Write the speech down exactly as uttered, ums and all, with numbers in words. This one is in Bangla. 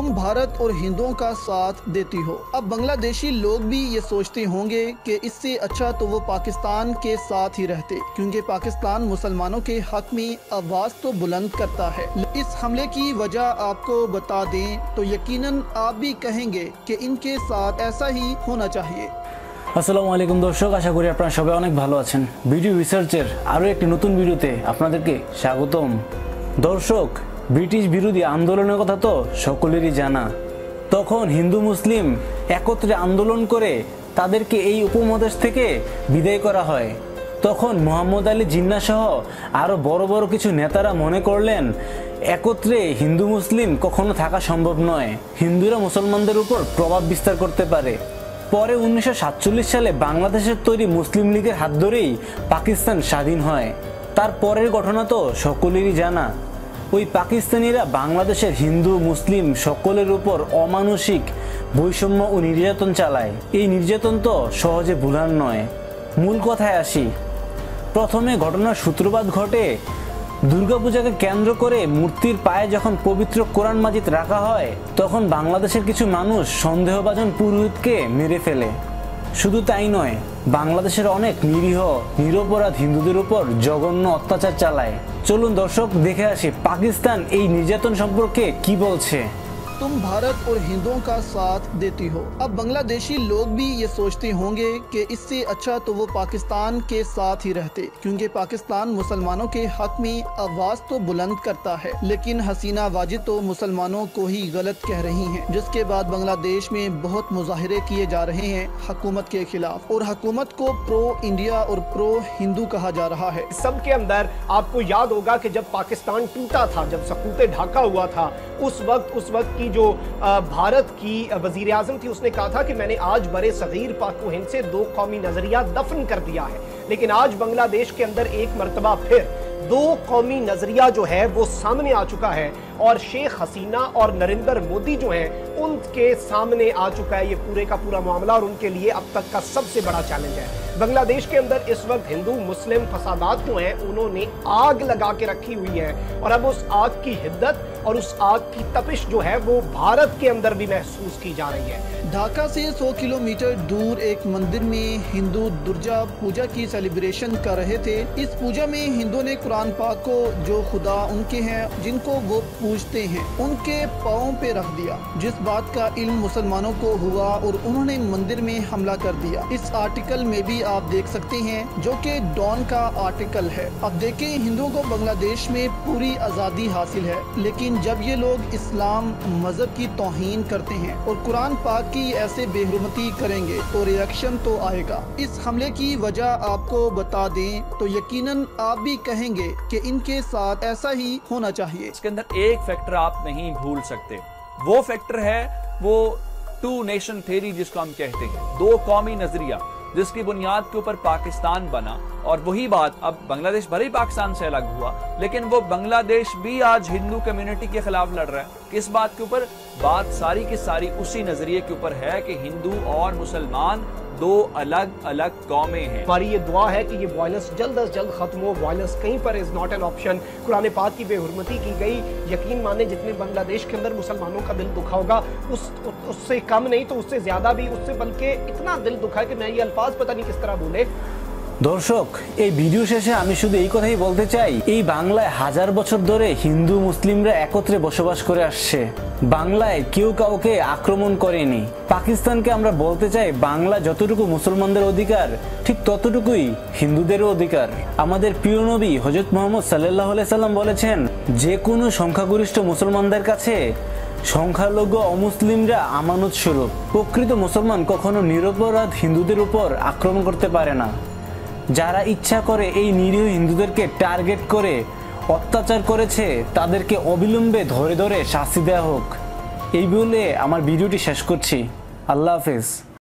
तुम भारत और हिंदुओं का साथ देती हो। अब बांग्लादेशी लोग भी ये सोचते होंगे कि इससे अच्छा तो वो पाकिस्तान के साथ ही रहते, क्योंकि पाकिस्तान मुसलमानों के हक में आवाज़ तो बुलंद करता है। इस हमले की वजह आपको बता दें तो यकीनन आप भी कहेंगे कि इनके साथ ऐसा ही होना चाहिए। আসসালামু আলাইকুম দর্শক, আশা করি আপনারা সবাই অনেক ভালো আছেন। ভিডিও রিসার্চের আরও একটি নতুন ভিডিওতে আপনাদেরকে স্বাগতম। দর্শক, ব্রিটিশ বিরোধী আন্দোলনের কথা তো সকলেরই জানা। তখন হিন্দু মুসলিম একত্রে আন্দোলন করে তাদেরকে এই উপমহাদেশ থেকে বিদায় করা হয়। তখন মোহাম্মদ আলী জিন্নাহ সহ আরও বড় বড় কিছু নেতারা মনে করলেন একত্রে হিন্দু মুসলিম কখনো থাকা সম্ভব নয়, হিন্দুরা মুসলমানদের উপর প্রভাব বিস্তার করতে পারে। পরে উনিশশো সাতচল্লিশ সালে বাংলাদেশের তৈরি মুসলিম লীগের হাত ধরেই পাকিস্তান স্বাধীন হয়। তার পরের ঘটনা তো সকলেরই জানা। ওই পাকিস্তানিরা বাংলাদেশের হিন্দু মুসলিম সকলের উপর অমানসিক বৈষম্য ও নির্যাতন চালায়। এই নির্যাতন তো সহজে ভুলার নয়। মূল কথায় আসি। প্রথমে ঘটনার সূত্রপাত ঘটে দুর্গাপূজাকে কেন্দ্র করে মূর্তির পায়ে যখন পবিত্র কোরআন মাজিদ রাখা হয়, তখন বাংলাদেশের কিছু মানুষ সন্দেহভাজন পুরোহিতকে মেরে ফেলে। শুধু তাই নয়, বাংলাদেশের অনেক নিরীহ নিরপরাধ হিন্দুদের উপর জঘন্য অত্যাচার চালায়। চলুন দর্শক দেখে আসি পাকিস্তান এই নির্যাতন সম্পর্কে কি বলছে। तुम भारत और हिंदुओं का साथ देती हो। अब बांग्लादेशी लोग भी ये सोचते होंगे कि इससे अच्छा तो वो पाकिस्तान के साथ ही रहते, क्योंकि पाकिस्तान मुसलमानों के हक में आवाज़ तो बुलंद करता है। लेकिन हसीना वाजिद तो मुसलमानों को ही गलत कह रही हैं, जिसके बाद बांग्लादेश में बहुत मुजाहरे किए जा रहे हैं हुकूमत के खिलाफ, और हुकूमत को प्रो इंडिया और प्रो हिंदू कहा जा रहा है। सब के अंदर आपको याद होगा कि जब पाकिस्तान टूटा था, जब सकूते ढाका हुआ था, उस वक्त उस वक्त की जो भारत की वजीर आजम थी, उसने कहा था कि मैंने आज बड़े सगीर पाक व हिंद से दो कौमी नजरिया दफन कर दिया है। लेकिन आज बांग्लादेश के अंदर एक मरतबा फिर दो कौमी नजरिया जो है वो सामने आ चुका है, और शेख हसीना और नरेंद्र मोदी जो हैं उनके सामने आ चुका है ये पूरे का पूरा मामला, और उनके लिए अब तक का सबसे बड़ा चैलेंज है। बांग्लादेश के अंदर इस वक्त हिंदू मुस्लिम फसादात जो हैं उन्होंने आग लगा के रखी हुई है, और अब उस आग की हिद्दत और उस आग की तपिश जो है वो भारत के अंदर भी महसूस की जा रही है। ढाका से सौ किलोमीटर दूर एक मंदिर में हिंदू दुर्गा पूजा की सेलिब्रेशन कर रहे थे। इस पूजा में हिंदू ने कुरान पाक को, जो खुदा उनके हैं जिनको वो पूजते हैं, उनके पाँव पे रख दिया, जिस बात का इल्म मुसलमानों को हुआ और उन्होंने मंदिर में हमला कर दिया। इस आर्टिकल में भी आप देख सकते हैं, जो कि डॉन का आर्टिकल है। अब देखें, हिंदुओं को बांग्लादेश में पूरी आज़ादी हासिल है, लेकिन जब ये लोग इस्लाम मजहब की तौहीन करते हैं और कुरान पाक की ऐसे बेहुरमती करेंगे तो रिएक्शन तो आएगा। इस हमले की वजह आपको बता दें तो यकीनन आप भी कहेंगे कि इनके साथ ऐसा ही होना चाहिए। इसके अंदर एक फैक्टर आप नहीं भूल सकते, वो फैक्टर है वो टू नेशन थ्योरी जिसको हम कहते हैं, दो कौमी नजरिया, जिसकी बुनियाद के ऊपर पाकिस्तान बना। और वही बात अब बांग्लादेश भले ही पाकिस्तान से अलग हुआ, लेकिन वो बांग्लादेश भी आज हिंदू कम्युनिटी के खिलाफ लड़ रहा है। किस बात के ऊपर? बात सारी की सारी उसी नजरिए के ऊपर है कि हिंदू और मुसलमान दो अलग अलग कौमें हैं। हमारी ये दुआ है कि ये वायलेंस जल्द अज जल्द खत्म हो। वायलेंस कहीं पर इज नॉट एन ऑप्शन। कुरान पाक की बेहुरमती की गई, यकीन माने जितने बांग्लादेश के अंदर मुसलमानों का दिल दुखा होगा उस उससे कम नहीं तो उससे ज्यादा भी, उससे बल्कि इतना दिल दुखा है कि मैं ये अल्फाज पता नहीं किस तरह बोले। দর্শক, এই ভিডিও শেষে আমি শুধু এই কথাই বলতে চাই, এই বাংলায় হাজার বছর ধরে হিন্দু মুসলিমরা একত্রে বসবাস করে আসছে। বাংলায় কেউ কাউকে আক্রমণ করেনি। পাকিস্তানকে আমরা বলতে চাই, বাংলা যতটুকু মুসলমানদের অধিকার ঠিক ততটুকুই হিন্দুদেরও অধিকার। আমাদের প্রিয় নবী হযরত মুহাম্মদ সাল্লাল্লাহু আলাইহি সাল্লাম বলেছেন, যে কোনো সংখ্যাগরিষ্ঠ মুসলমানদের কাছে সংখ্যালঘু অমুসলিমরা আমানত স্বরূপ। প্রকৃত মুসলমান কখনো নিরপরাধ হিন্দুদের উপর আক্রমণ করতে পারে না। যারা ইচ্ছা করে এই নিরীহ হিন্দুদেরকে টার্গেট করে অত্যাচার করেছে, তাদেরকে অবিলম্বে ধরে ধরে শাস্তি দেওয়া হোক। এই বলে আমার ভিডিওটি শেষ করছি। আল্লাহ হাফেজ।